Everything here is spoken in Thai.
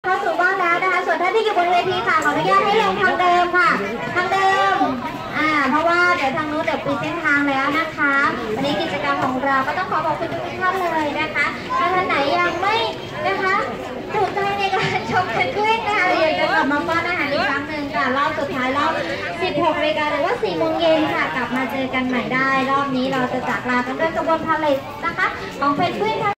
เข้าสู่บ้านแล้วนะคะส่วนท่านที่อยู่บนเวทีค่ะขออนุญาตให้ลงทางเดิมค่ะทางเดิมเพราะว่าเดี๋ยวทางนู้นเดี๋ยวปิดเส้นทางแล้วนะคะวันนี้กิจกรรมของเราก็ต้องขอบคุณทุกท่านเลยนะคะถ้าท่านไหนยังไม่นะคะถูกใจในการชมเพนกวินนะคะอยากจะกลับมาป้อนอาหารอีกครั้งหนึ่งค่ะรอบสุดท้ายรอบ16 นาฬิกาหรือว่า 4 โมงเย็นค่ะกลับมาเจอกันใหม่ได้รอบนี้เราจะจากลากันด้วยกระบวนพาเลทนะคะของเพนกวิน